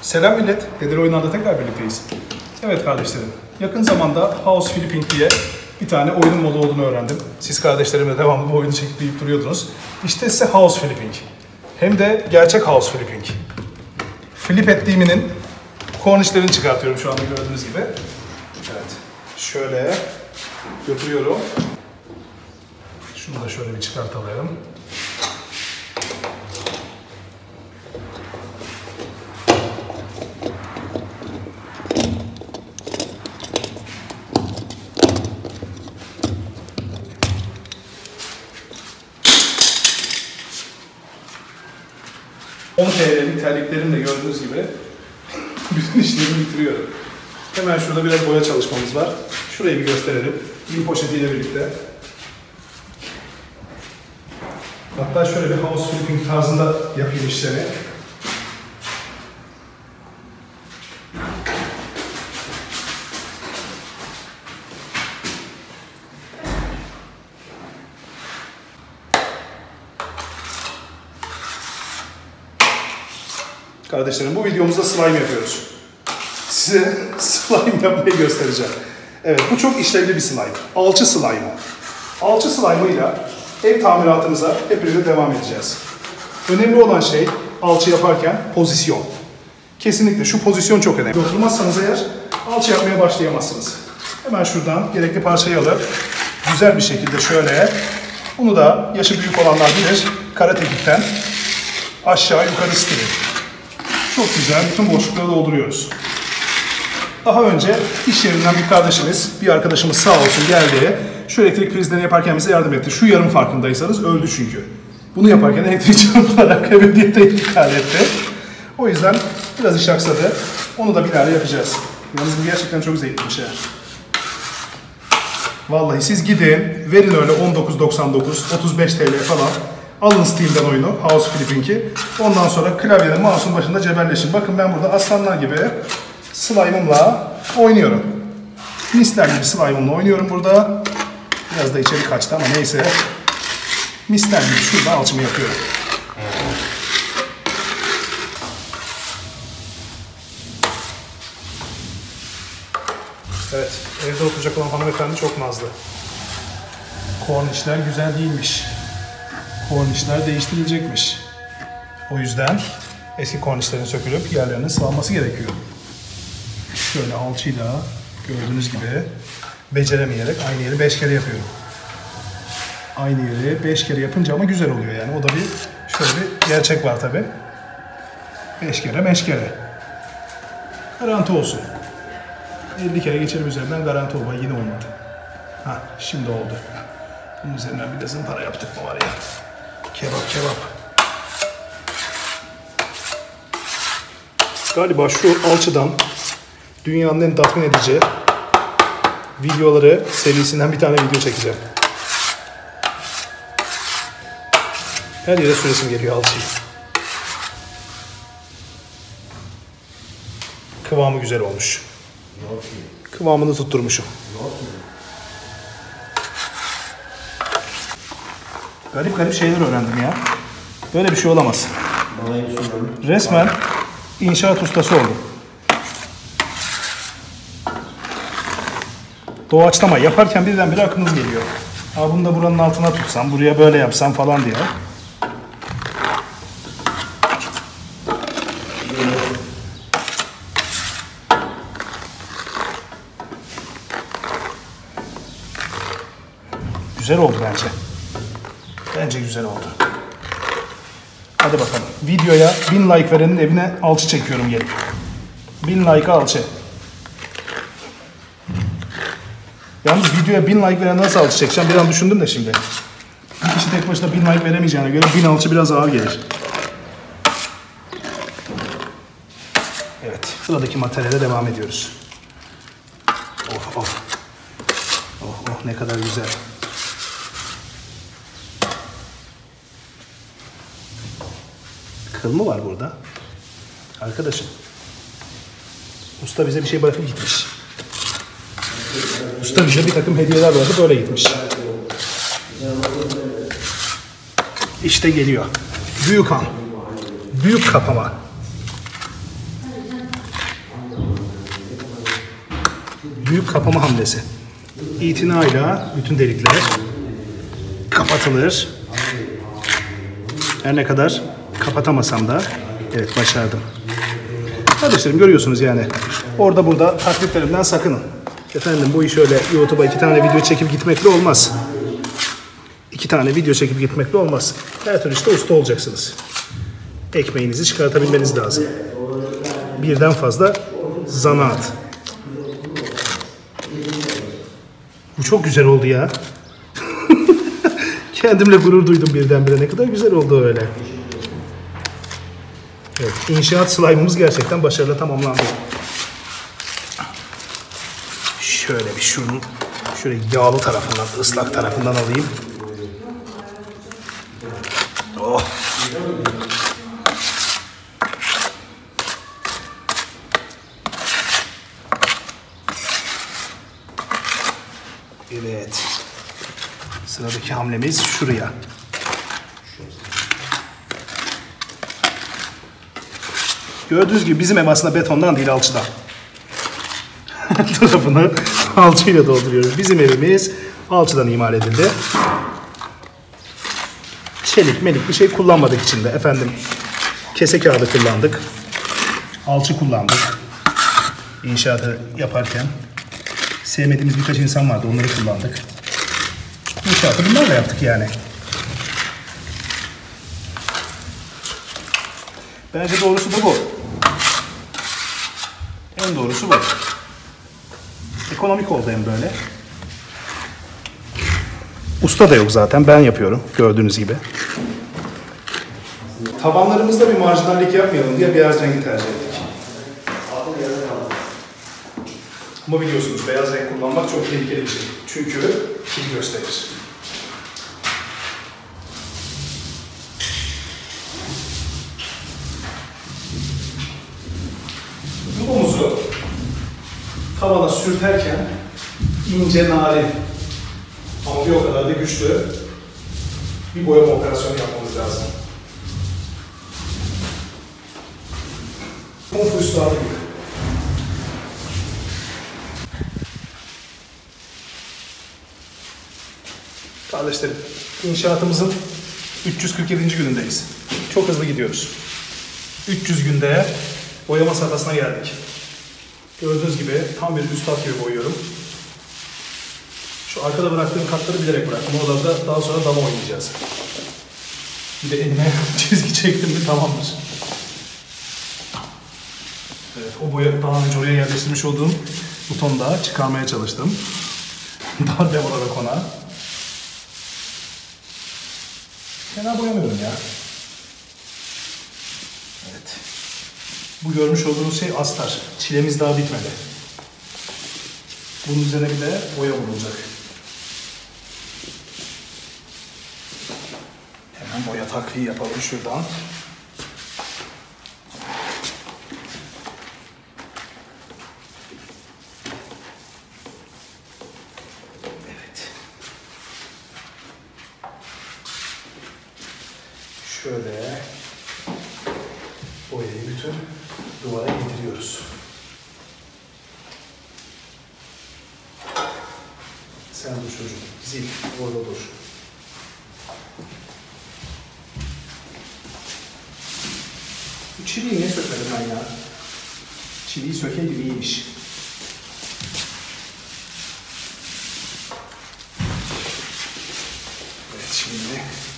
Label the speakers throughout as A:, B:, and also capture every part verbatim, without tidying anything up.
A: Selam millet, Dedeli Oyunlar'da tekrar birlikteyiz. Evet kardeşlerim, yakın zamanda House Flipping diye bir tane oyun modu olduğunu öğrendim. Siz kardeşlerimle devamlı bu oyunu çekip deyip duruyordunuz. İşte size House Flipping. Hem de gerçek House Flipping. Flip ettiğiminin kornişlerini çıkartıyorum şu anda gördüğünüz gibi. Evet, şöyle götürüyorum. Şunu da şöyle bir çıkartalım. on T L'lik terliklerimle gördüğünüz gibi bütün işlerimi bitiriyorum. Hemen şurada biraz boya çalışmamız var. Şurayı bir gösterelim. Yün poşetiyle birlikte. Hatta şöyle bir house flipping tarzında yapayım işlemi. Kardeşlerim, bu videomuzda slime yapıyoruz. Size slime yapmayı göstereceğim. Evet, bu çok işlevli bir slime. Alçı slime'ı. Alçı slime'ıyla ev tamiratımıza hep birlikte devam edeceğiz. Önemli olan şey alçı yaparken pozisyon. Kesinlikle şu pozisyon çok önemli. Oturmazsanız eğer alçı yapmaya başlayamazsınız. Hemen şuradan gerekli parçayı alıp güzel bir şekilde şöyle, bunu da yaşı büyük olanlar bilir, kara tekikten aşağı yukarı stilim. Çok güzel, bütün boşlukları dolduruyoruz. Daha önce iş yerinden bir kardeşimiz, bir arkadaşımız sağ olsun geldi. Şu elektrik prizlerini yaparken bize yardım etti. Şu yarım farkındaysanız öldü çünkü. Bunu yaparken elektrik çarpılarak ebediyete intikal etti. O yüzden biraz iş aksadı. Onu da bir ara yapacağız. Yalnız bu gerçekten çok zevkliymiş ya. Vallahi siz gidin, verin öyle on dokuz doksan dokuz, otuz beş T L falan. Alın Steam'den oyunu, House Flipping'i. Ondan sonra klavyenin, mouse'un başında cebelleşin. Bakın ben burada aslanlar gibi slime'ımla oynuyorum. Misler gibi slime'ımla oynuyorum burada. Biraz da içeri kaçtı ama neyse. Misler gibi şurada alçımı yapıyorum. Evet, evde oturacak olan hanımefendi çok nazlı. Kornişler güzel değilmiş. Kornişler değiştirilecekmiş. O yüzden eski kornişlerin sökülüp yerlerinin sıvanması gerekiyor. Şöyle alçıyla gördüğünüz gibi beceremeyerek aynı yeri beş kere yapıyorum. Aynı yeri beş kere yapınca ama güzel oluyor yani. O da bir şöyle bir gerçek var tabi. beş kere beş kere. Garanti olsun. elli kere geçerim üzerinden garanti olma. Yine olmadı. Ha, şimdi oldu. Bunun üzerinden bir de zımpara yaptık mı var ya. Kebap kebap. Galiba şu alçıdan dünyanın en tatmin edici videoları serisinden bir tane video çekeceğim. Her yere süresim geliyor alçıyı. Kıvamı güzel olmuş. Kıvamını tutturmuşum. Garip garip şeyler öğrendim ya. Böyle bir şey olamaz. Resmen inşaat ustası oldum. Doğaçlama yaparken birdenbire aklınız geliyor. Aa, bunu da buranın altına tutsam, buraya böyle yapsam falan diye. Güzel oldu bence. Bence güzel oldu. Hadi bakalım. Videoya bin like verenin evine alçı çekiyorum gelip. bin like'a alçı. Yalnız videoya bin like veren nasıl alçı çekeceğim bir an düşündüm de şimdi. Bir kişi tek başına bin like veremeyeceğine göre bin alçı biraz ağır gelir. Evet. Sıradaki materyale devam ediyoruz. Oh oh. Oh oh ne kadar güzel. Kıl mı var burada? Arkadaşım. Usta bize bir şey bırakıp gitmiş. Usta bize bir takım hediyeler bırakıp öyle gitmiş. İşte geliyor. Büyük han. Büyük kapama. büyük kapama hamlesi. İtinayla bütün delikler kapatılır. Her ne kadar kapatamasam da evet başardım. Kardeşlerim görüyorsunuz yani. Orada burada taklitlerimden sakının. Efendim bu iş öyle YouTube'a iki tane video çekip gitmekle olmaz. İki tane video çekip gitmekle olmaz. Her türlü işte usta olacaksınız. Ekmeğinizi çıkartabilmeniz lazım. Birden fazla zanaat. Bu çok güzel oldu ya. Kendimle gurur duydum birdenbire. Ne kadar güzel oldu öyle. Evet, inşaat slime'ımız gerçekten başarıyla tamamlandı. Şöyle bir şunun şöyle yağlı tarafından, ıslak tarafından alayım. Oh. Evet. Sıradaki hamlemiz şuraya. Gördüğünüz gibi bizim ev aslında betondan değil, alçıdan. Tarafını alçıyla dolduruyoruz. Bizim evimiz alçıdan imal edildi. Çelik melik bir şey kullanmadık içinde. Efendim kese kağıdı kullandık. Alçı kullandık. İnşaatı yaparken. Sevmediğimiz birkaç insan vardı. Onları kullandık. İnşaatı bunlarla yaptık yani. Bence doğrusu da bu. En doğrusu bu. Ekonomik oldu hem böyle. Usta da yok zaten. Ben yapıyorum. Gördüğünüz gibi. Tabanlarımızda bir marjinallik yapmayalım diye beyaz rengi tercih ettik. Ama biliyorsunuz beyaz renk kullanmak çok tehlikeli bir şey. Çünkü kil gösterir. Yumumuzu tavana sürterken ince, narin ama bir o kadar da güçlü bir boyama operasyonu yapmamız lazım. Kung fu üstadı gibi. Kardeşlerim, inşaatımızın üç yüz kırk yedinci günündeyiz. Çok hızlı gidiyoruz. üç yüz günde boyama safhasına geldik. Gördüğünüz gibi tam bir üstad gibi boyuyorum. Şu arkada bıraktığım katları bilerek bıraktım. Oralarda daha sonra dama oynayacağız. Bir de elime çizgi çektim mi tamamdır. Evet, o boya daha önce oraya yerleştirmiş olduğum butonu da çıkarmaya çalıştım. Darbe olarak ona. Fena boyamıyorum ya. Evet. Bu görmüş olduğunuz şey astar. Çilemiz daha bitmedi. Bunun üzerine bir de boya vurulacak. Hemen boya takviye yapalım şuradan. Evet. Şöyle boyayı bütün duvara getiriyoruz. Sen dur çocuğum. Zil orada dur. Bu çiviyi niye sökmedim ben ya? Çiviyi sökeydim iyiymiş. Evet şimdi.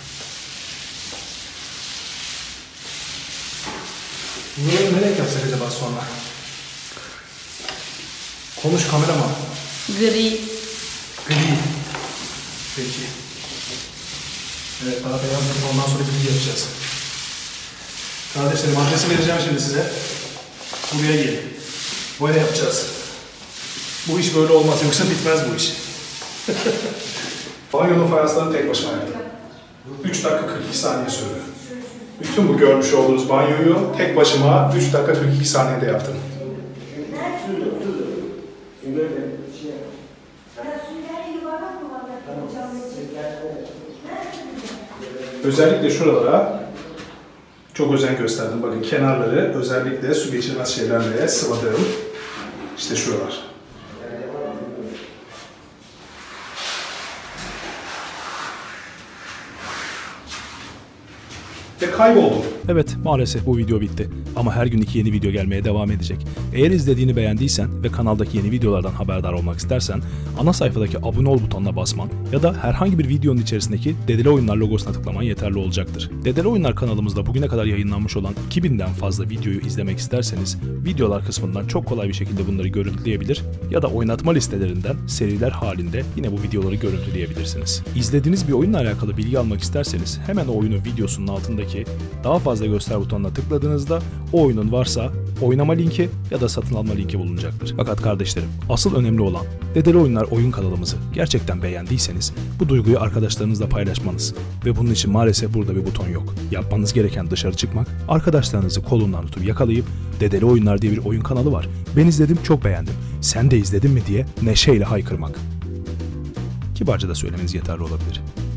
A: Bunu ne renk yapsak acaba sonra? Konuş kameraman.
B: Gri.
A: Gri. Peki. Evet, daha beyaz yapıp ondan sonra gri yapacağız. Kardeşlerim adresi vereceğim şimdi size. Buraya gelin. Boya yapacağız. Bu iş böyle olmaz, yoksa bitmez bu iş. Banyonun fayanslarını tek başıma yaptım. üç dakika kırk iki saniye sürdü. Bütün bu görmüş olduğunuz banyoyu tek başıma üç dakika kırk iki saniyede yaptım. Özellikle şuralara çok özen gösterdim. Bakın kenarları özellikle su geçirmez şeylerle sıvadım. İşte şuralar. ve kayboldum.
B: Evet, maalesef bu video bitti. Ama her gün iki yeni video gelmeye devam edecek. Eğer izlediğini beğendiysen ve kanaldaki yeni videolardan haberdar olmak istersen ana sayfadaki abone ol butonuna basman ya da herhangi bir videonun içerisindeki Dedele Oyunlar logosuna tıklaman yeterli olacaktır. Dedele Oyunlar kanalımızda bugüne kadar yayınlanmış olan iki binden fazla videoyu izlemek isterseniz videolar kısmından çok kolay bir şekilde bunları görüntüleyebilir ya da oynatma listelerinden seriler halinde yine bu videoları görüntüleyebilirsiniz. İzlediğiniz bir oyunla alakalı bilgi almak isterseniz hemen o oyunun videosunun altındaki daha fazla göster butonuna tıkladığınızda o oyunun varsa oynama linki ya da satın alma linki bulunacaktır. Fakat kardeşlerim, asıl önemli olan Dedele Oyunlar oyun kanalımızı gerçekten beğendiyseniz bu duyguyu arkadaşlarınızla paylaşmanız ve bunun için maalesef burada bir buton yok. Yapmanız gereken dışarı çıkmak, arkadaşlarınızı kolundan tutup yakalayıp Dedele Oyunlar diye bir oyun kanalı var. Ben izledim, çok beğendim. Sen de izledin mi diye neşeyle haykırmak. Kibarca da söylemeniz yeterli olabilir.